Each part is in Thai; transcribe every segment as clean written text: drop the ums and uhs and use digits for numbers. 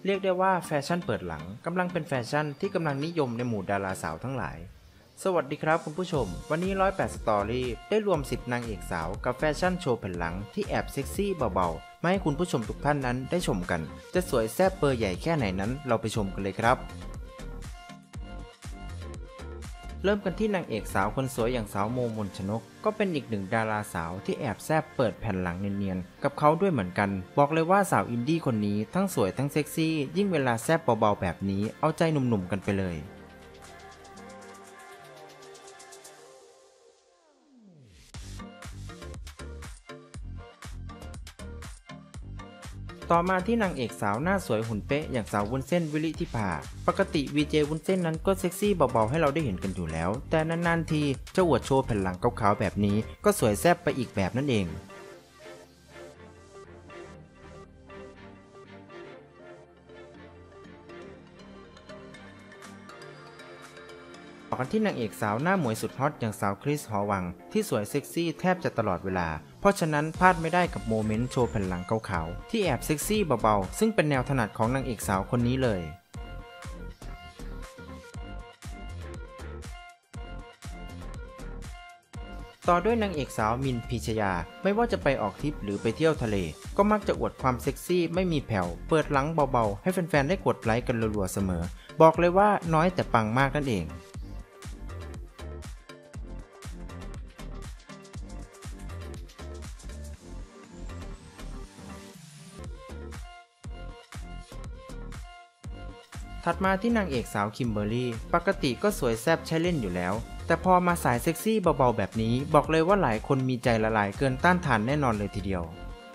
เรียกได้ว่าแฟชั่นเปิดหลังกำลังเป็นแฟชั่นที่กำลังนิยมในหมู่ดาราสาวทั้งหลายสวัสดีครับคุณผู้ชมวันนี้108สตอรี่ได้รวม10นางเอกสาวกับแฟชั่นโชว์แผ่นหลังที่แอบเซ็กซี่เบาๆมาให้คุณผู้ชมทุกท่านนั้นได้ชมกันจะสวยแซ่บเบอร์ใหญ่แค่ไหนนั้นเราไปชมกันเลยครับเริ่มกันที่นางเอกสาวคนสวยอย่างสาวโมมนชนกก็เป็นอีกหนึ่งดาราสาวที่แอบแซบเปิดแผ่นหลังเนียนๆกับเขาด้วยเหมือนกันบอกเลยว่าสาวอินดี้คนนี้ทั้งสวยทั้งเซ็กซี่ยิ่งเวลาแซบเบาๆแบบนี้เอาใจหนุ่มๆกันไปเลยต่อมาที่นางเอกสาวหน้าสวยหุ่นเป๊ะอย่างสาววุ้นเส้นวิริธิภาปกติวีเจวุ้นเส้นนั้นก็เซ็กซี่เบาๆให้เราได้เห็นกันอยู่แล้วแต่นานๆทีจะอวดโชว์แผ่นหลังขาวๆแบบนี้ก็สวยแซ่บไปอีกแบบนั่นเองต่อกันที่นางเอกสาวหน้าหมวยสุดฮอตอย่างสาวคริสหอวังที่สวยเซ็กซี่แทบจะตลอดเวลาเพราะฉะนั้นพลาดไม่ได้กับโมเมนต์โชว์แผ่นหลังขาวๆที่แอบเซ็กซี่เบาๆซึ่งเป็นแนวถนัดของนางเอกสาวคนนี้เลยต่อด้วยนางเอกสาวมินพิชยาไม่ว่าจะไปออกทริปหรือไปเที่ยวทะเลก็มักจะอวดความเซ็กซี่ไม่มีแผ่วเปิดหลังเบาๆให้แฟนๆได้กดไลค์กันรัวๆเสมอบอกเลยว่าน้อยแต่ปังมากนั่นเองถัดมาที่นางเอกสาวคิมเบอร์รี่ปกติก็สวยแซ่บใช้เล่นอยู่แล้วแต่พอมาสายเซ็กซี่เบาๆแบบนี้บอกเลยว่าหลายคนมีใจละลายเกินต้านทานแน่นอนเลยทีเดียว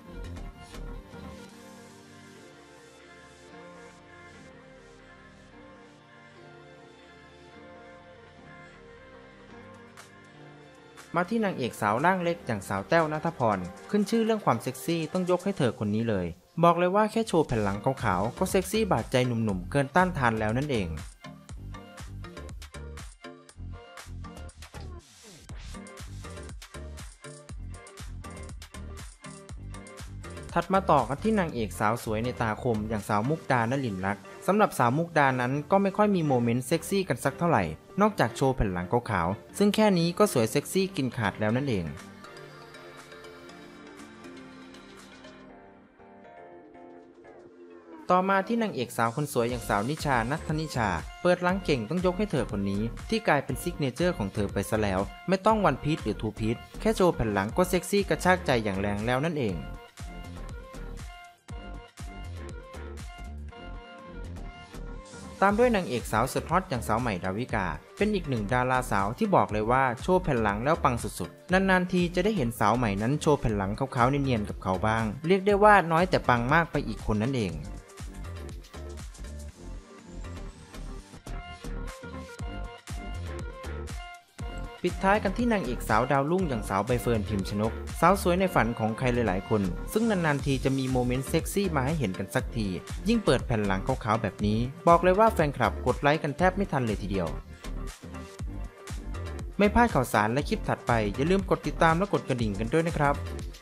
มาที่นางเอกสาวร่างเล็กอย่างสาวแต้วณัฐพรขึ้นชื่อเรื่องความเซ็กซี่ต้องยกให้เธอคนนี้เลยบอกเลยว่าแค่โชว์แผ่นหลังขาวๆก็เซ็กซี่บาดใจหนุ่มๆเกินต้านทานแล้วนั่นเองถัดมาต่อกันที่นางเอกสาวสวยในตาคมอย่างสาวมุกดานลินลักษณ์สำหรับสาวมุกดานั้นก็ไม่ค่อยมีโมเมนต์เซ็กซี่กันสักเท่าไหร่นอกจากโชว์แผ่นหลังขาวๆซึ่งแค่นี้ก็สวยเซ็กซี่กินขาดแล้วนั่นเองต่อมาที่นางเอกสาวคนสวยอย่างสาวนิชานัทธนิชาเปิดหลังเก่งต้องยกให้เธอคนนี้ที่กลายเป็นซิกเนเจอร์ของเธอไปซะแล้วไม่ต้องวันพีชหรือทูพีชแค่โชว์แผ่นหลังก็เซ็กซี่กระชากใจอย่างแรงแล้วนั่นเองตามด้วยนางเอกสาวสุดฮอตอย่างสาวใหม่ดาวิกาเป็นอีกหนึ่งดาราสาวที่บอกเลยว่าโชว์แผ่นหลังแล้วปังสุดๆนานๆทีจะได้เห็นสาวใหม่นั้นโชว์แผ่นหลังขาวๆเนียนๆกับเขาบ้างเรียกได้ว่าน้อยแต่ปังมากไปอีกคนนั่นเองปิดท้ายกันที่นางเอกสาวดาวรุ่งอย่างสาวใบเฟิร์นพิมชนกสาวสวยในฝันของใครหลายๆคนซึ่งนานๆทีจะมีโมเมนต์เซ็กซี่มาให้เห็นกันสักทียิ่งเปิดแผ่นหลังขาวๆแบบนี้บอกเลยว่าแฟนคลับกดไลค์กันแทบไม่ทันเลยทีเดียวไม่พลาดข่าวสารและคลิปถัดไปอย่าลืมกดติดตามและกดกระดิ่งกันด้วยนะครับ